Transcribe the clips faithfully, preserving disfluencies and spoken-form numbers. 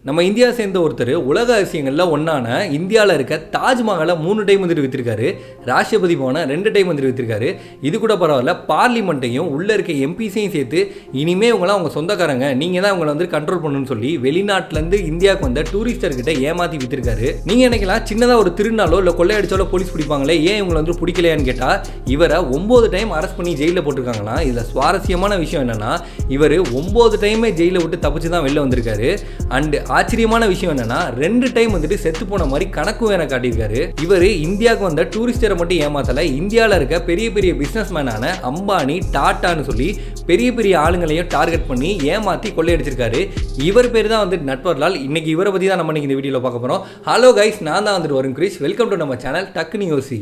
நம்ம இந்தியா சேர்ந்த ஒருத்தர் உலக அதிசயங்களில் ஒன்றான இந்தியாவில் இருக்க தாஜ்மஹாலை மூணு டைம் வந்துட்டு வித்திருக்காரு. ராஷ்டிரபதி பவனை ரெண்டு டைம் வந்துட்டு வித்திருக்காரு. இது கூட பரவாயில்ல, பார்லிமெண்ட்டையும் உள்ளே இருக்க எம்பிஸையும் சேர்த்து இனிமேல் இவங்களாம் அவங்க சொந்தக்காரங்க, நீங்கள் தான் அவங்களை வந்து கண்ட்ரோல் பண்ணணும்னு சொல்லி வெளிநாட்டிலேருந்து இந்தியாவுக்கு வந்த டூரிஸ்டர்கிட்ட ஏமாற்றி வித்திருக்காரு. நீங்கள் நினைக்கலாம் சின்னதாக ஒரு திருநாளோ இல்லை கொள்ளையடிச்சாலோ போலீஸ் பிடிப்பாங்களே, ஏன் இவங்களை வந்து பிடிக்கலையான்னு கேட்டால் இவரை ஒம்பது டைம் அரெஸ்ட் பண்ணி ஜெயிலில் போட்டிருக்காங்களாம். இதில் சுவாரஸ்யமான விஷயம் என்னென்னா இவர் ஒம்பது டைமே ஜெயிலில் விட்டு தப்பிச்சு தான் வெளில வந்திருக்காரு. அண்ட் ஆச்சரியமான விஷயம் என்னன்னா ரெண்டு டைம் வந்துட்டு செத்து போன மாதிரி கணக்கு வேற காட்டியிருக்காரு. இவர் இந்தியாவுக்கு வந்த டூரிஸ்டரை மட்டும் ஏமாத்தல, இந்தியாவில் இருக்க பெரிய பெரிய பிசினஸ் மேனான அம்பானி, டாட்டான்னு சொல்லி பெரிய பெரிய ஆளுங்களையும் டார்கெட் பண்ணி ஏமாத்தி கொள்ளையடிச்சிருக்காரு. இவர் பேர் தான் வந்து நட்வர்லால். இன்னைக்கு இவரை பத்தி தான் நம்ம இன்னைக்கு இந்த வீடியோல பார்க்க போறோம். ஹலோ கைஸ், நான் தான் வந்துட்டு வரும் கிரிஷ். வெல்கம் டு நம்ம சேனல் டக்குனு யோசி.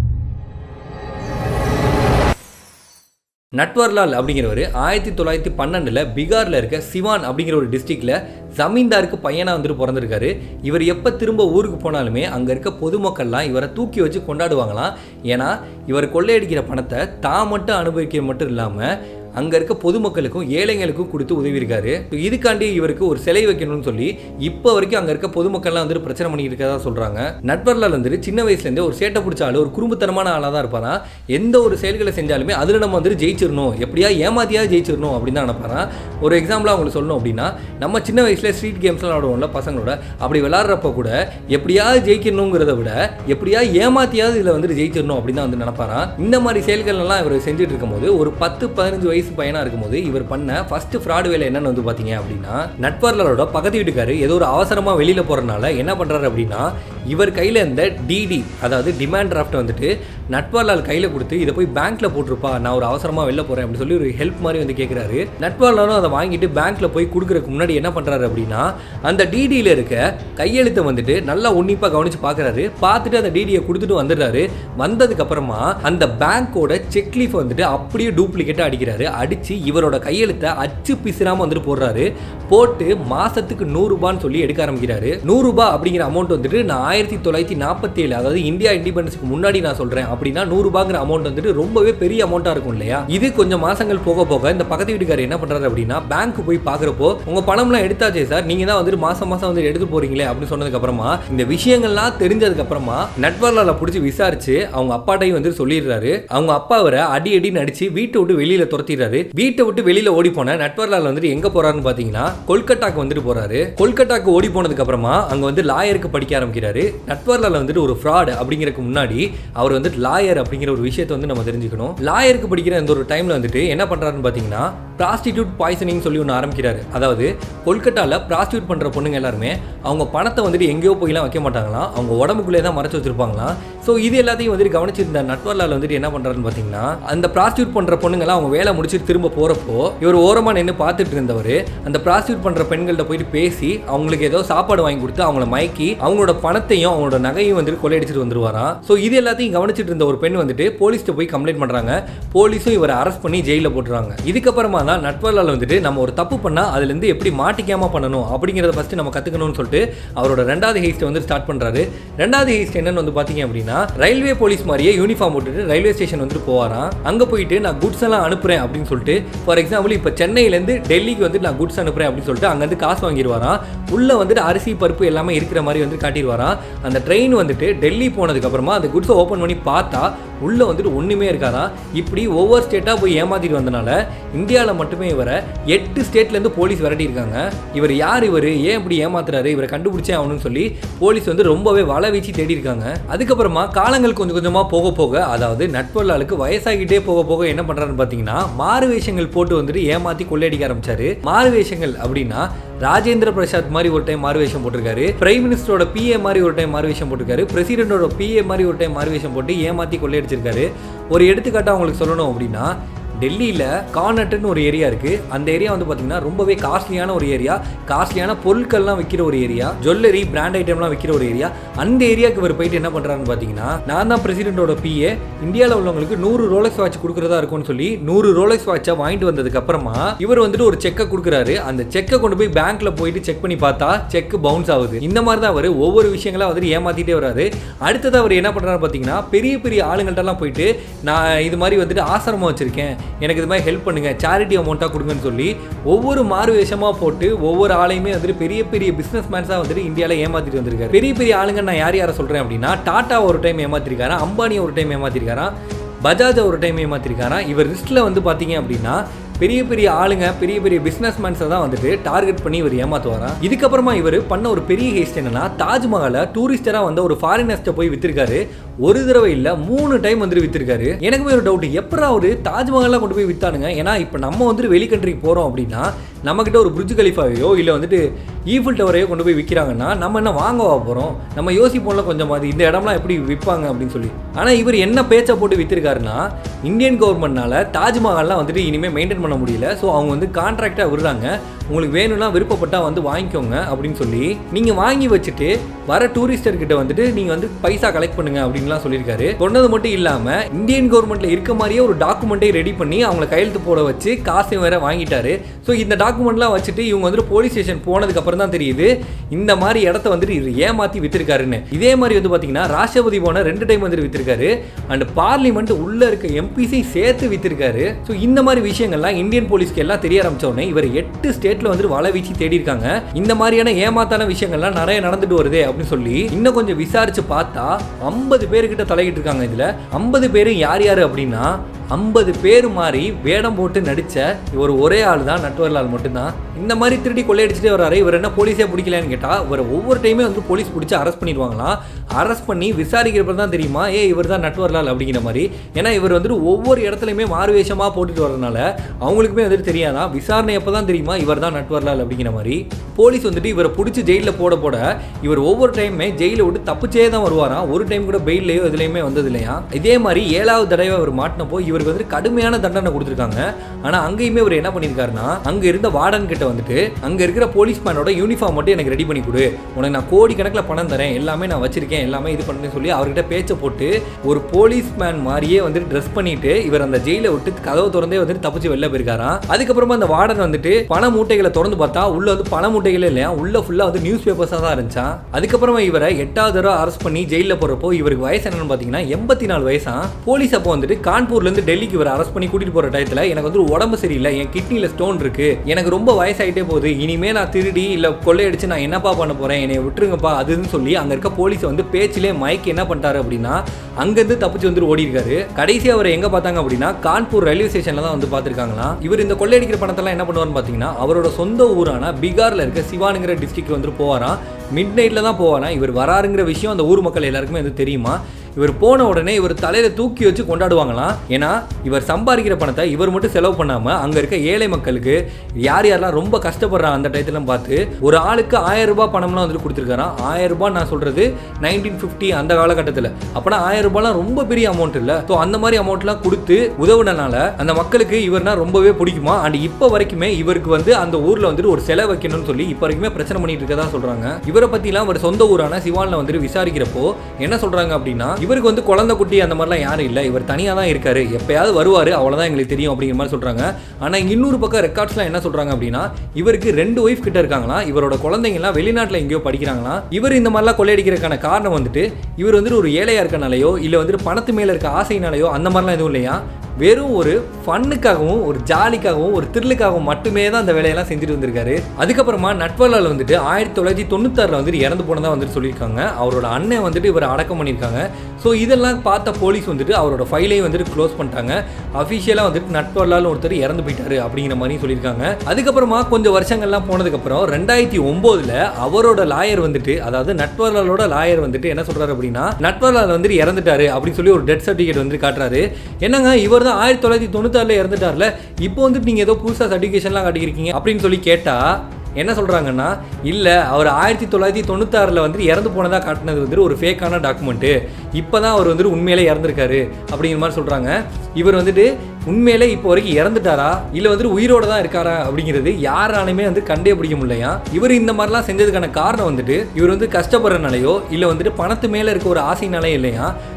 நட்வர்லால் அப்படிங்கிறவர் ஆயிரத்தி தொள்ளாயிரத்தி பன்னெண்டில் பீகாரில் இருக்க சிவான் அப்படிங்கிற ஒரு டிஸ்ட்ரிக்டில் ஜமீன்தாருக்கு பையனாக வந்துட்டு பிறந்திருக்காரு. இவர் எப்போ திரும்ப ஊருக்கு போனாலுமே அங்கே இருக்க பொதுமக்கள்லாம் இவரை தூக்கி வச்சு கொண்டாடுவாங்களாம். ஏன்னா இவர் கொள்ளையடிக்கிற பணத்தை தான் மட்டும் அனுபவிக்கிற மட்டும் இல்லாமல் அங்கே இருக்க பொதுமக்களுக்கும் ஏழைங்களுக்கும் கொடுத்து உதவியிருக்காரு. இதுக்காண்டி இவருக்கு ஒரு சிலை வைக்கணும்னு சொல்லி இப்போ வரைக்கும் அங்கே இருக்க பொதுமக்கள்லாம் வந்துட்டு பிரச்சனை பண்ணிட்டு இருக்கதா சொல்கிறாங்க. நட்வர்லால் வந்துட்டு சின்ன வயசுலேருந்தே ஒரு சேட்டை பிடிச்ச ஆள், ஒரு குறும்புத்தனமான ஆளாக தான் இருப்பாராம். எந்த ஒரு செயல்களை செஞ்சாலுமே அதில் நம்ம வந்துட்டு ஜெயிச்சிடணும், எப்படியா ஏமாத்தியாக ஜெயிச்சிடணும் அப்படின்னு தான் நினைப்பாராம். ஒரு எக்ஸாம்பிளாக அவங்களுக்கு சொல்லணும் அப்படின்னா, நம்ம சின்ன வயசில் ஸ்ட்ரீட் கேம்ஸ்லாம் விளாடுவோம்ல பசங்களோட, அப்படி விளாட்றப்ப கூட எப்படியாவது ஜெயிக்கணுங்கிறத விட எப்படியா ஏமாத்தியாவது இதில் வந்துட்டு ஜெயிச்சிடணும் அப்படின்னு தான் வந்து நினைப்பாராம். இந்த மாதிரி செயல்கள் எல்லாம் இவர் செஞ்சுட்டு இருக்கும்போது ஒரு பத்து பதினஞ்சு வயசு பையனா இருக்கும்போது இவர் பண்ண ஃபர்ஸ்ட் ஃப்ராட் வேலை என்னன்னு வந்து பாத்தீங்க அப்படின்னா, நட்வர்லாலோட பக்கத்து வீட்டுக்காரு ஏதோ ஒரு அவசரமா வெளியில போறதுனால என்ன பண்றாரு அப்படின்னா, இவர் கையில இருந்த டிடி அதாவது டிமாண்ட் டிராஃப்ட் வந்துட்டு நட்வர்லால் கையில கொடுத்து இதை போய் பேங்க்ல போட்டுருப்பா, நான் ஒரு அவசரமா வெளில போறேன் அப்படின்னு சொல்லி ஒரு ஹெல்ப் மாதிரி வந்து கேட்கிறாரு. நட்வர்லாலும் அதை வாங்கிட்டு பேங்க்ல போய் கொடுக்கறதுக்கு முன்னாடி என்ன பண்றாரு அப்படின்னா, அந்த டிடியில இருக்க கையெழுத்தை வந்துட்டு நல்லா உன்னிப்பா கவனிச்சு பாக்குறாரு. பார்த்துட்டு அந்த டிடியை கொடுத்துட்டு வந்துடுறாரு. வந்ததுக்கு அப்புறமா அந்த பேங்கோட செக் லீஃப் வந்துட்டு அப்படியே டூப்ளிகேட்டா அடிக்கிறாரு. அடிச்சு இவரோட கையெழுத்தை அச்சு பிசிராம வந்துட்டு போடுறாரு. போட்டு மாசத்துக்கு நூறு ரூபான்னு சொல்லி எடுக்க ஆரம்பிக்கிறாரு. நூறு ரூபாய் அப்படிங்கிற அமௌண்ட் வந்துட்டு நான் ஆயிரத்தி தொள்ளாயிரத்தி நாற்பத்தி ஏழு அதாவது இந்தியா இண்டிபெண்டன்ஸ்க்கு முன்னாடி நான் சொல்றேன் அப்படின்னா நூறு ரூபாய்ங்கிற அமௌண்ட் வந்துட்டு ரொம்பவே பெரிய அமௌண்டா இருக்கும் இல்லையா. இது கொஞ்சம் மாசங்கள் போக போக இந்த பக்கத்து வீட்டுக்காரர் என்ன பண்றாரு அப்படின்னா, பேங்க் போய் பாக்குறப்போ உங்க பணம்லாம் எடுத்தாச்சே சார், நீங்க தான் வந்துட்டு மாசம் மாசம் வந்து எடுத்து போறீங்களே அப்படின்னு சொன்னதுக்கு அப்புறமா இந்த விஷயங்கள்லாம் தெரிஞ்சதுக்கு அப்புறமா நட்வர்லால பிடிச்சி விசாரிச்சு அவங்க அப்பாட்டையும் வந்து சொல்லிடுறாரு. அவங்க அப்பா அவரை அடி அடின்னு அடிச்சு வீட்டை விட்டு வெளியில துரத்திடுறாரு. வீட்டை விட்டு வெளியில ஓடி போன நட்வர்லால் வந்துட்டு எங்க போறாருன்னு பாத்தீங்கன்னா கொல்கட்டாக்கு வந்துட்டு போறாரு. கொல்கட்டாக்கு ஓடி போனதுக்கு அப்புறமா அங்க வந்து லாயருக்கு படிக்க ஆரம்பிக்கிறாரு. நட்வர்லால் வந்துட்டு ஒரு ஃப்ராட் அப்படிங்கிறதுக்கு முன்னாடி அவர் வந்துட்டு லாயர் அப்படிங்கிற ஒரு விஷயத்தை வந்து நம்ம தெரிஞ்சுக்கணும். லாயருக்கு படிக்கிற இந்த ஒரு டைம்ல வந்துட்டு என்ன பண்றாருன்னு பாத்தீங்கன்னா, ப்ராஸ்டிடியூட் பாய்சனிங் சொல்லி ஒன்று ஆரம்பிக்கிறாரு. அதாவது கொல்கட்டால ப்ராஸ்டியூட் பண்ற பொண்ணுங்க எல்லாருமே அவங்க பணத்தை வந்துட்டு எங்கேயோ போய்லாம் வைக்க மாட்டாங்களாம், அவங்க உடம்புக்குள்ளே தான் மறைச்சு வச்சிருப்பாங்களாம். ஸோ இது எல்லாத்தையும் வந்துட்டு கவனிச்சிருந்த நட்வர்லால் வந்துட்டு என்ன பண்றாருன்னு பாத்தீங்கன்னா, அந்த ப்ராஸ்டியூட் பண்ற பொண்ணுங்கலாம் அவங்க வேலை முடிச்சுட்டு திரும்ப போறப்போ இவர் ஓரமா நின்று பார்த்துட்டு இருந்தவர் அந்த ப்ராஸ்டியூட் பண்ற பெண்கள்ட்ட போயிட்டு பேசி அவங்களுக்கு ஏதோ சாப்பாடு வாங்கி கொடுத்து அவங்கள மயக்கி அவங்களோட பணத்தையும் அவங்களோட நகையும் வந்துட்டு கொள்ளையடிச்சிட்டு வந்துருவாராம். ஸோ இது எல்லாத்தையும் கவனிச்சிட்டு இருந்த ஒரு பெண் வந்துட்டு போலீஸ்ட்ட போய் கம்ப்ளைண்ட் பண்றாங்க. போலீஸும் இவரை அரெஸ்ட் பண்ணி ஜெயில போட்டுறாங்க. இதுக்கப்புறமா தான் நட்வர்லால் வந்துட்டு நம்ம ஒரு தப்பு பண்ணா அதுல இருந்து எப்படி மாட்டிக்காம பண்ணணும் அப்படிங்கறத ஃபர்ஸ்ட் நம்ம கத்துக்கணும்னு சொல்லிட்டு அவரோட ரெண்டாவது ஹெய்ஸ்ட் வந்து ஸ்டார்ட் பண்றாரு. ரெண்டாவது ஹெய்ஸ்ட் என்னன்னு வந்து பாத்தீங்க அப்படின்னா, ரயில்வே போலீஸ் மாதிரியே யூனிஃபார்ம் போட்டுட்டு ரயில்வே ஸ்டேஷன் வந்துட்டு போவாராம். அங்க போயிட்டு நான் குட்ஸ் எல்லாம் அனுப்புறேன் அப்படின்னு சொல்லிட்டு, ஃபார் எக்ஸாம்பிள் இப்ப சென்னையில இருந்து டெல்லிக்கு வந்து நான் குட்ஸ் அனுப்புறேன் அப்படின்னு சொல்லிட்டு அங்க வந்து காசு வாங்கிடுவாராம். உள்ள வந்துட்டு அரிசி பருப்பு எல்லாமே இருக்கிற மாதிரி வந்து காட்டிடுவாராம். அந்த ட்ரெயின் வந்துட்டு டெல்லி போனதுக்கு அப்புறமா அந்த குட்ஸை ஓபன் பண்ணி பார்த்தா உள்ள வந்துட்டு ஒண்ணுமே இருக்காதான். இப்படி ஒவ்வொரு ஸ்டேட்டா போய் ஏமாத்திட்டு வந்தனால இந்தியாவில் மட்டுமே இவரை எட்டு ஸ்டேட்ல இருந்து போலீஸ் விரட்டி இருக்காங்க. இவர் யார், இவர் ஏன் இப்படி ஏமாத்துறாரு, இவரை கண்டுபிடிச்சே ஆகணும்னு சொல்லி போலீஸ் வந்து ரொம்பவே வலை வீச்சு தேடி இருக்காங்க. அதுக்கப்புறமா காலங்கள் கொஞ்சம் கொஞ்சமா போக போக, அதாவது நட்வர்லாலுக்கு வயசாகிட்டே போக போக என்ன பண்றாருன்னு பாத்தீங்கன்னா, மாறு வேஷங்கள் போட்டு வந்துட்டு ஏமாத்தி கொள்ளையடிக்க ஆரம்பிச்சாரு. மாறு வேஷங்கள் அப்படின்னா ராஜேந்திர பிரசாத் மாதிரி ஒரு டைம் மாறுவேஷம் போட்டிருக்காரு, பிரைம் மினிஸ்டரோட பிஏ மாதிரி ஒரு டைம் மாறுவேஷம் போட்டிருக்காரு, பிரசிடென்டோட பிஏ மாதிரி ஒரு டைம் மாறுவேஷம் போட்டு ஏமாத்தி கொள்ளையடிச்சிருக்காரு. ஒரு எடுத்துக்காட்டா உங்களுக்கு சொல்லணும் அப்படின்னா, டெல்லியில் கார்னட்டுன்னு ஒரு ஏரியா இருக்குது. அந்த ஏரியா வந்து பார்த்தீங்கன்னா ரொம்பவே காஸ்ட்லியான ஒரு ஏரியா, காஸ்ட்லியான பொருட்கள்லாம் விற்கிற ஒரு ஏரியா, ஜுவல்லரி பிராண்ட் ஐட்டம்லாம் விற்கிற ஒரு ஏரியா. அந்த ஏரியாவுக்கு இவர் போயிட்டு என்ன பண்ணுறாருன்னு பார்த்தீங்கன்னா, நான் தான் பிரசிடென்ட்டோட பிஏ, இந்தியாவில் உள்ளவங்களுக்கு நூறு ரோலக்ஸ் வாட்ச் கொடுக்குறதா இருக்கும்னு சொல்லி நூறு ரோலக்ஸ் வாட்சை வாங்கிட்டு வந்ததுக்கு அப்புறமா இவர் வந்துட்டு ஒரு செக்கை கொடுக்குறாரு. அந்த செக்கை கொண்டு போய் பேங்க்ல போயிட்டு செக் பண்ணி பார்த்தா செக் பவுன்ஸ் ஆகுது. இந்த மாதிரி தான் அவர் ஒவ்வொரு விஷயங்களா வந்துட்டு ஏமாத்திட்டே வராரு. அடுத்தது அவர் என்ன பண்ணுறாரு பார்த்தீங்கன்னா, பெரிய பெரிய ஆளுங்கள்ட்டெல்லாம் போயிட்டு நான் இது மாதிரி வந்துட்டு ஆசிரமம் வச்சிருக்கேன், எனக்கு இது மாதிரி ஹெல்ப் பண்ணுங்க, சேரிட்டி அமௌண்ட்டாக கொடுங்கன்னு சொல்லி ஒவ்வொரு மாறு வேஷமாக போட்டு ஒவ்வொரு ஆளையுமே வந்துட்டு பெரிய பெரிய பிஸ்னஸ் மேன்ஸாக வந்துட்டு இந்தியாவில் ஏமாற்றிட்டு வந்திருக்காரு. பெரிய பெரிய ஆளுங்க நான் யார் யாரை சொல்கிறேன் அப்படின்னா, டாட்டா ஒரு டைம் ஏமாற்றிருக்காரா, அம்பானி ஒரு டைம் ஏமாற்றிருக்காரா, பஜாஜ் ஒரு டைம் ஏமாற்றிருக்காரா. இவர் லிஸ்ட்டில் வந்து பார்த்தீங்க அப்படின்னா பெரிய பெரிய ஆளுங்க, பெரிய பெரிய பிஸ்னஸ் மேன்ஸை தான் வந்துட்டு டார்கெட் பண்ணி இவர் ஏமாத்துவாராம். இதுக்கப்புறமா இவர் பண்ண ஒரு பெரிய ஹேஸ்ட் என்னன்னா, தாஜ்மஹாலை டூரிஸ்டராக வந்து ஒரு ஃபாரினர்ஸ்ட்டை போய் வித்திருக்காரு. ஒரு தடவை இல்லை மூணு டைம் வந்துட்டு வித்திருக்காரு. எனக்குமே ஒரு டவுட், எப்படா அவரு தாஜ்மஹாலாம் கொண்டு போய் வித்தானுங்க? ஏன்னா இப்போ நம்ம வந்துட்டு வெளி கண்ட்ரிக்கு போகிறோம் அப்படின்னா நம்மக்கிட்ட ஒரு புர்ஜ் கலிஃபாவையோ இல்லை வந்துட்டு ஈஃபில் டவரையோ கொண்டு போய் விற்கிறாங்கன்னா நம்ம என்ன வாங்கவா போகிறோம்? நம்ம யோசிப்போம்ல கொஞ்சம் மாதிரி இந்த இடம்லாம் எப்படி விற்பாங்க அப்படின்னு சொல்லி. ஆனால் இவர் என்ன பேச்சை போட்டு வித்திருக்காருன்னா, இந்தியன் கவர்மெண்ட்னால தாஜ்மஹால்லாம் வந்துட்டு இனிமேல் மெயின்டைன் பண்ண முடியல, ஸோ அவங்க வந்து கான்ட்ராக்டாக விடுறாங்க, உங்களுக்கு வேணும்னா விருப்பப்பட்டால் வந்து வாங்கிக்கோங்க அப்படின்னு சொல்லி நீங்கள் வாங்கி வச்சுட்டு வர டூரிஸ்டர்கிட்ட வந்துட்டு நீங்கள் வந்து பைசா கலெக்ட் பண்ணுங்க அப்படின்லாம் சொல்லியிருக்காரு. சொன்னது மட்டும் இல்லாமல் இந்தியன் கவர்மெண்ட்டில் இருக்க மாதிரியே ஒரு டாக்குமெண்ட்டை ரெடி பண்ணி அவங்களை கையெழுத்து போட வச்சு காசையும் வேற வாங்கிட்டாரு. ஸோ இந்த டாக்குமெண்ட்லாம் வச்சுட்டு இவங்க வந்துட்டு போலீஸ் ஸ்டேஷன் போனதுக்கு அப்புறம் தான் தெரியுது இந்த மாதிரி இடத்த வந்துட்டு இது ஏமாற்றி வித்திருக்காருன்னு. இதே மாதிரி வந்து பார்த்தீங்கன்னா ராஷ்டிரபதி பவனை ரெண்டு டைம் வந்துட்டு வித்திருக்காரு, அண்ட் பார்லிமெண்ட் உள்ள இருக்க எம்பிசி சேர்த்து வித்திருக்காரு. ஸோ இந்த மாதிரி விஷயங்கள்லாம் இந்தியன் போலீஸ்க்கு எல்லாம் தெரிய ஆரம்பிச்ச உடனே இவர் எட்டு ஸ்டேட்ல வந்துட்டு வலை வீச்சு தேடி இருக்காங்க. இந்த மாதிரியான ஏமாத்தான விஷயங்கள்லாம் நிறைய நடந்துட்டு வருது அப்படின்னு சொல்லி இன்னும் கொஞ்சம் விசாரிச்சு பார்த்தா ஐம்பது பேருக்கிட்ட தலையிட்டு இருக்காங்க. இதுல ஐம்பது பேரு யார் யாரு அப்படின்னா, ஐம்பது பேர் மாதிரி வேடம் போட்டு நடிச்ச இவர் ஒரே ஆள் தான், நட்வர்லால் மட்டும்தான். இந்த மாதிரி திருடி கொள்ளையடிச்சுட்டே வர்றாரு. இவர் என்ன போலீஸே பிடிக்கலன்னு கேட்டால் இவர் ஒவ்வொரு டைமே வந்து போலீஸ் பிடிச்சி அரெஸ்ட் பண்ணிடுவாங்களாம். அரெஸ்ட் பண்ணி விசாரிக்கிறப்ப தான் தெரியுமா ஏ இவர் தான் நட்வர்லால் அப்படிங்கிற மாதிரி. ஏன்னா இவர் வந்துட்டு ஒவ்வொரு இடத்துலையுமே மாறுவேஷமாக போட்டுட்டு வரதுனால அவங்களுக்குமே வந்துட்டு தெரியாதான், விசாரணை எப்போ தான் தெரியுமா இவர் தான் நட்வர்லால் அப்படிங்கிற மாதிரி. போலீஸ் வந்துட்டு இவரை பிடிச்சி ஜெயிலில் போட போட இவர் ஒவ்வொரு டைமே ஜெயிலை விட்டு தப்பிச்சே தான் வருவாராம். ஒரு டைம் கூட பெயிலையோ இதுலையுமே வந்தது இல்லையா. இதே மாதிரி ஏழாவது தடவை அவர் மாட்டினப்போ இவருக்கு வந்து கடுமையான தண்டனை கொடுத்துருக்காங்க. ஆனா அங்கேயுமே அவர் என்ன பண்ணிருக்காருன்னா, அங்க இருந்த வார்டன் கிட்ட வந்துட்டு அங்க இருக்கிற போலீஸ்மேனோட யூனிஃபார்ம் மட்டும் எனக்கு ரெடி பண்ணி கொடு, உனக்கு நான் கோடி கணக்கில் பணம் தரேன், எல்லாமே நான் வச்சிருக்கேன், எல்லாமே இது பண்ணு சொல்லி அவர்கிட்ட பேச்சை போட்டு ஒரு போலீஸ்மேன் மாதிரியே வந்துட்டு ட்ரெஸ் பண்ணிட்டு இவர் அந்த ஜெயிலை விட்டு கதவை திறந்தே வந்துட்டு தப்பிச்சு வெளில போயிருக்காராம். அதுக்கப்புறமா அந்த வார்டன் வந்துட்டு பண மூட்டைகளை திறந்து பார்த்தா உள்ள வந்து பண மூட்டைகளே இல்லையா, உள்ள ஃபுல்லா வந்து நியூஸ் பேப்பர்ஸா தான் இருந்துச்சா. அதுக்கப்புறமா இவரை எட்டாவது தடவை அரெஸ்ட் பண்ணி ஜெயிலில் போறப்போ இவருக்கு வயசு என்னன்னு பாத்தீங்கன்னா எண்பத்தி நாலு வயசா. போலீஸ் அப்போ வந்துட்டு கான்பூர்ல இருந்து டெல்லிக்கு இவர் அரெஸ்ட் பண்ணி கூட்டிட்டு போற டயத்துல எனக்கு வந்து உடம்பு சரியில்லை, என் கிட்னில ஸ்டோன் இருக்கு, எனக்கு ரொம்ப வயசாயிட்டே போகுது, இனிமே நான் திருடி இல்ல கொள்ளையடிச்சு நான் என்னப்பா பண்ண போறேன், என்னை விட்டுருங்கப்பா அதுன்னு சொல்லி அங்க இருக்க போலீஸ் வந்து பேச்சிலே மைக் என்ன பண்ணிட்டாரு அப்படின்னா அங்கிருந்து தப்பிச்சு வந்து ஓடி இருக்காரு. கடைசி அவர் எங்க பார்த்தாங்க அப்படின்னா கான்பூர் ரயில்வே ஸ்டேஷன்ல தான் வந்து பார்த்திருக்காங்களாம். இவர் இந்த கொள்ளையடிக்கிற பணத்தெல்லாம் என்ன பண்ணுவார்னு பாத்தீங்கன்னா அவரோட சொந்த ஊரான பீகார்ல இருக்க சிவானுங்கிற டிஸ்ட்ரிக்ட் வந்து போவாராம். மிட் நைட்ல தான் போவாராம். இவர் வராருங்கிற விஷயம் அந்த ஊர் மக்கள் எல்லாருக்குமே வந்து தெரியுமா. இவர் போன உடனே இவர் தலையில தூக்கி வச்சு கொண்டாடுவாங்களாம். ஏன்னா இவர் சம்பாதிக்கிற பணத்தை இவர் மட்டும் செலவு பண்ணாம அங்க இருக்க ஏழை மக்களுக்கு யார் யாரெல்லாம் ரொம்ப கஷ்டப்படுறாங்க அந்த டயத்துல பார்த்து ஒரு ஆளுக்கு ஆயிரம் ரூபாய் பணம்லாம் வந்துட்டு கொடுத்துருக்காராம். ஆயிரம் ரூபாய் நான் சொல்றது நைன்டீன் பிப்டி அந்த காலகட்டத்தில். அப்பனா ஆயிரம் ரூபாய்லாம் ரொம்ப பெரிய அமௌண்ட் இல்ல. ஸோ அந்த மாதிரி அமௌண்ட்லாம் கொடுத்து உதவுனனால அந்த மக்களுக்கு இவர்னா ரொம்பவே பிடிக்குமா. அண்ட் இப்போ வரைக்குமே இவருக்கு வந்து அந்த ஊர்ல வந்துட்டு ஒரு செலவு வைக்கணும்னு சொல்லி இப்போ வரைக்குமே பிரச்சனை பண்ணிட்டு இருக்கதா சொல்றாங்க. இவரை பத்திலாம் அவர் சொந்த ஊரான சிவான்ல வந்துட்டு விசாரிக்கிறப்போ என்ன சொல்றாங்க அப்படின்னா இவருக்கு வந்து குழந்தை குட்டி அந்த மாதிரிலாம் யாரும் இல்லை, இவர் தனியாக தான் இருக்காரு, எப்பயாவது வருவார், அவ்வளோதான் எங்களுக்கு தெரியும் அப்படிங்கிற மாதிரி சொல்கிறாங்க. ஆனால் இன்னொரு பக்கம் ரெக்கார்ட்ஸ்லாம் என்ன சொல்கிறாங்க அப்படின்னா இவருக்கு ரெண்டு ஒய்ஃப் கிட்ட இருக்காங்களா, இவரோட குழந்தைங்கலாம் வெளிநாட்டில் எங்கேயோ படிக்கிறாங்களா. இவர் இந்த மாதிரிலாம் கொள்ளையடிக்கிறதுக்கான காரணம் வந்துட்டு இவர் வந்துட்டு ஒரு ஏழையாக இருக்கனாலையோ இல்லை வந்துட்டு பணத்து மேலே இருக்க ஆசைனாலையோ அந்த மாதிரிலாம் எதுவும் இல்லையா. வெறும் ஒரு ஃபன்னுக்காகவும் ஒரு ஜாலிக்காகவும் ஒரு த்ரில்லுக்காகவும் மட்டுமே தான் அந்த வேலையெல்லாம் செஞ்சுட்டு வந்திருக்காரு. அதுக்கப்புறமா நட்வர்லால் வந்துட்டு ஆயிரத்தி தொள்ளாயிரத்தி தொண்ணூத்தாறுல வந்துட்டு இறந்து போனதா வந்துட்டு சொல்லியிருக்காங்க. அவரோட அண்ணன் வந்துட்டு இவர் அடக்கம் பண்ணியிருக்காங்க. ஸோ இதெல்லாம் பார்த்த போலீஸ் வந்துட்டு அவரோட ஃபைலையும் வந்துட்டு க்ளோஸ் பண்ணிட்டாங்க. அஃபிஷியலாக வந்துட்டு நட்வர்லால் ஒருத்தர் இறந்து போயிட்டாரு அப்படிங்கிற மாதிரி சொல்லியிருக்காங்க. அதுக்கப்புறமா கொஞ்சம் வருஷங்கள்லாம் போனதுக்கப்புறம் ரெண்டாயிரத்தி ஒன்பதுல அவரோட லாயர் வந்துட்டு அதாவது நட்வர்லாலோட லாயர் வந்துட்டு என்ன சொல்றாரு அப்படின்னா நட்வர்லால் வந்துட்டு இறந்துட்டாரு அப்படின்னு சொல்லி ஒரு டெத் சர்டிஃபிகேட் வந்து காட்டுறாரு. என்னங்க இவர் ஆயிரத்தி தொள்ளாயிரத்தி தொண்ணூத்தாறுல இறந்துட்டார்ல, இப்போ வந்துட்டு நீங்க ஏதோ புதுசா சர்டிஃபிகேஷன்லாம் காட்டிக்கிறீங்க அப்படின்னு சொல்லி கேட்டா என்ன சொல்றாங்கன்னா இல்ல அவர் ஆயிரத்தி தொள்ளாயிரத்தி தொண்ணூத்தாறுல வந்து இறந்து போனதா காட்டினது வந்து ஒரு ஃபேக்கான டாக்குமெண்ட், இப்பதான் அவர் வந்து உண்மையிலே இறந்துருக்காரு அப்படிங்கிற மாதிரி சொல்றாங்க. இவர் வந்துட்டு உண்மையிலே இப்போ வரைக்கும் இறந்துட்டாரா இல்லை வந்துட்டு உயிரோட தான் இருக்காரா அப்படிங்கிறது யாராலுமே வந்து கண்டே பிடிக்க முடியலையா. இவர் இந்த மாதிரிலாம் செஞ்சதுக்கான காரணம் வந்துட்டு இவர் வந்து கஷ்டப்படுறனாலையோ இல்லை வந்துட்டு பணத்து மேலே இருக்க ஒரு ஆசைனாலே இல்லையா,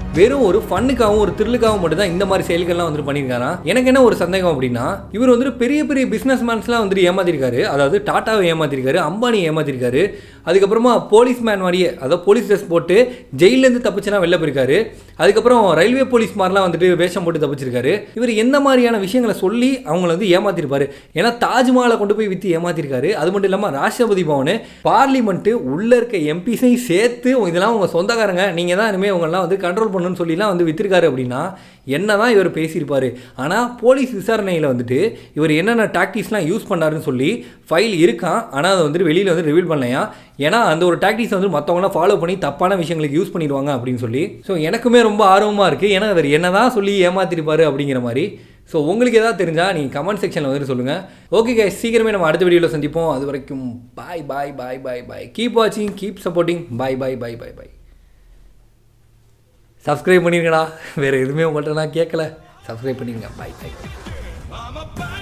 வெறும் ஒரு ஃபன்னுக்காகவும் ஒரு த்ரில்லுக்காகவும் மட்டும் தான் இந்த மாதிரி செயல்கள்லாம் வந்து பண்ணியிருக்காரா. எனக்கு என்ன ஒரு சந்தேகம் அப்படின்னா, இவர் வந்து பெரிய பெரிய பிஸ்னஸ் மேன்ஸ்லாம் வந்துட்டு ஏமாத்திருக்காரு. அதாவது டாட்டாவை ஏமாத்திருக்காரு, அம்பானி ஏமாத்திருக்காரு, அதுக்கப்புறமா போலீஸ் மேன் மாதிரியே அதாவது போலீஸ் ட்ரெஸ் போட்டு ஜெயிலேருந்து தப்பிச்சுனா வெளில போயிருக்காரு. அதுக்கப்புறம் ரயில்வே போலீஸ் மாதிரிலாம் வந்துட்டு வேஷம் போட்டு தப்பிச்சிருக்காரு. இவர் எந்த மாதிரியான விஷயங்களை சொல்லி அவங்கள வந்து ஏமாத்திருப்பாரு. ஏன்னா தாஜ்மஹாலை கொண்டு போய் விற்று ஏமாத்திருக்காரு. அது மட்டும் இல்லாமல் ராஷ்டிரபதி பவன், பார்லிமெண்ட்டு உள்ள இருக்க எம்பிஸையும் சேர்த்து இதெல்லாம் உங்கள் சொந்தக்காரங்க, நீங்கள் தான் இனிமேல் உங்களெல்லாம் வந்து கண்ட்ரோல் பண்ணணும்னு சொல்லிலாம் வந்து வித்திருக்காரு. அப்படின்னா என்ன தான் இவர் பேசியிருப்பார். ஆனால் போலீஸ் விசாரணையில் வந்துட்டு இவர் என்னென்ன டாக்டிக்ஸ்லாம் யூஸ் பண்ணாருன்னு சொல்லி ஃபைல் இருக்கான். ஆனால் அதை வந்துட்டு வெளியில் வந்து ரிவீல் பண்ணலையா. ஏன்னா அந்த ஒரு டாக்டிக்ஸ் வந்து மற்றவங்களாம் ஃபாலோ பண்ணி தப்பான விஷயங்களுக்கு யூஸ் பண்ணிடுவாங்க அப்படின்னு சொல்லி. ஸோ எனக்குமே ரொம்ப ஆர்வமாக இருக்குது. ஏன்னா அவர் என்ன தான் சொல்லி ஏமாத்திருப்பார் அப்படிங்கிற மாதிரி. ஸோ உங்களுக்கு எதாவது தெரிஞ்சால் நீங்கள் கமெண்ட் செக்ஷனில் வந்துட்டு சொல்லுங்கள். ஓகே கைஸ், சீக்கிரமே நம்ம அடுத்த வீடியோவில் சந்திப்போம். அது வரைக்கும் bye bye bye bye bye. Keep வாட்சிங், keep supporting. Bye bye bye bye bye. Subscribe பண்ணிருங்கடா. வேறு எதுவுமே உங்கள்கிட்ட நான் கேட்கல. சப்ஸ்கிரைப் பண்ணிருங்க. பாய் பாய்.